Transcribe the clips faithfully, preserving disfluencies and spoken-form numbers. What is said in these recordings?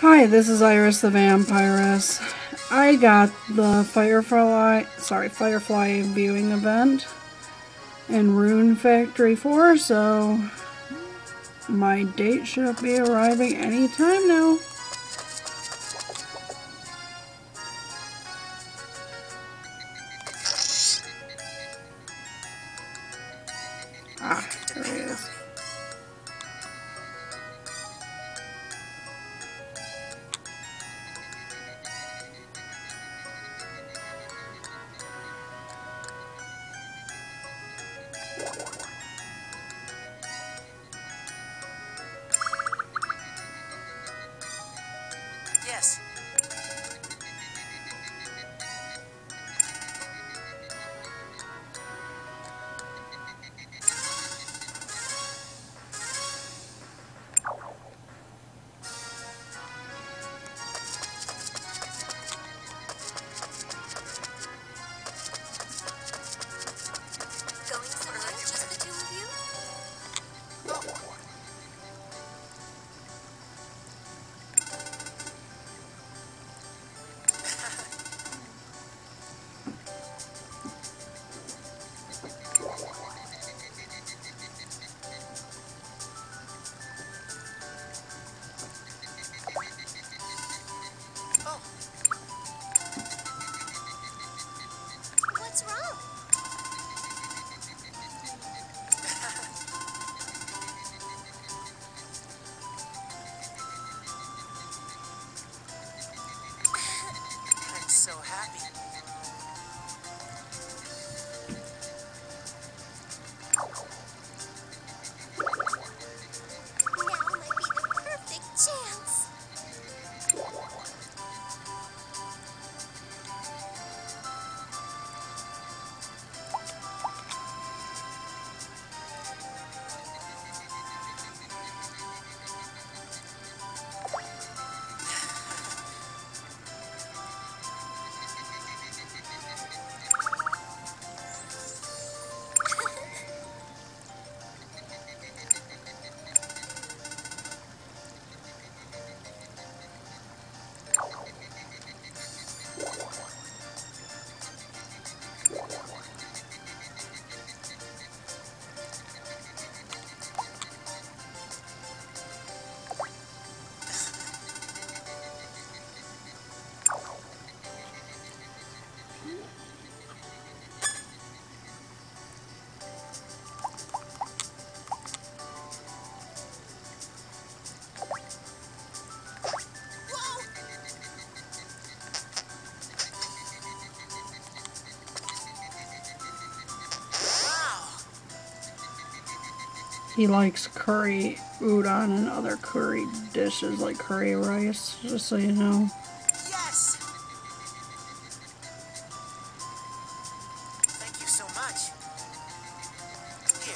Hi, this is Iris the Vampiress. I got the Firefly, sorry, Firefly Viewing Event in Rune Factory four, so my date should be arriving anytime now. Ah, there he is. Yes. Going somewhere? Just the two of you? What's wrong? I'm so happy. Now might be the perfect chance. He likes curry udon and other curry dishes like curry rice, just so you know. Yes! Thank you so much. Here.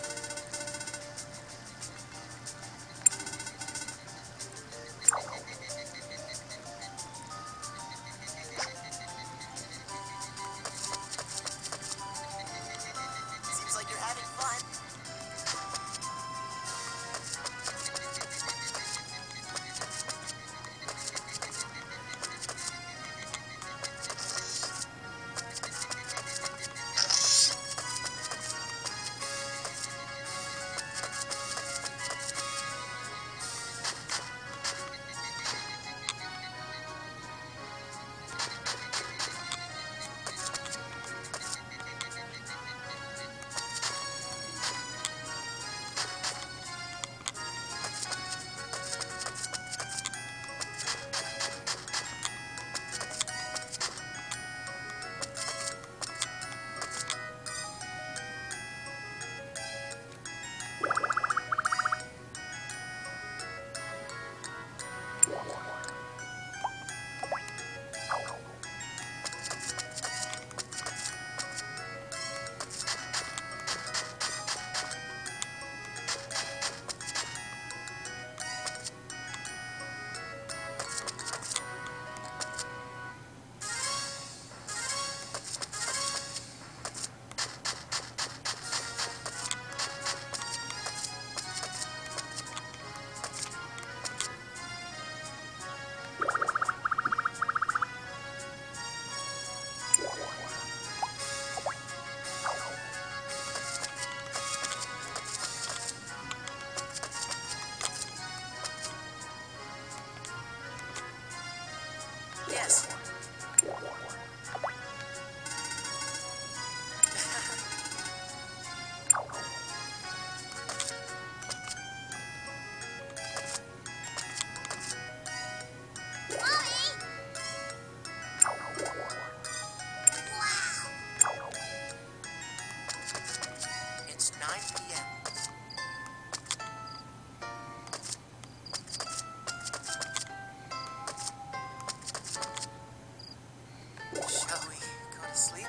Seems like you're having fun. Yes. It's nine p m Shall we go to sleep?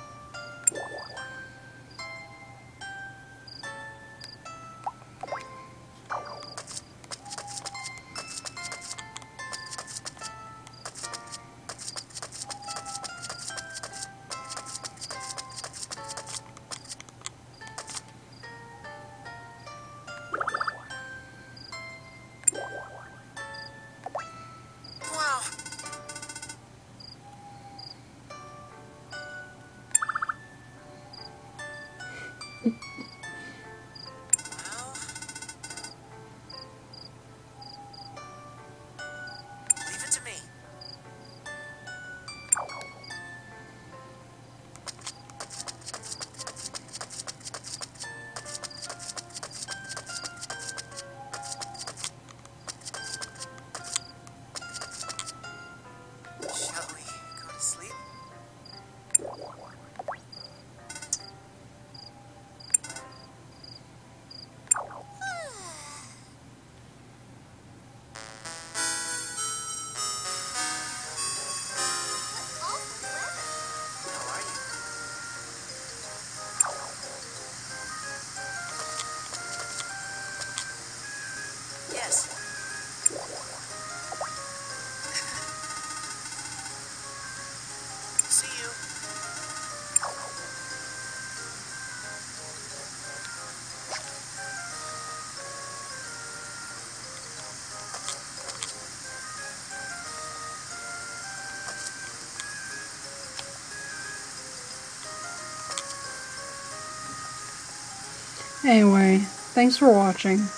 Wow. Well, leave it to me. Shall we go to sleep? How are you? Yes. See you. Anyway, thanks for watching.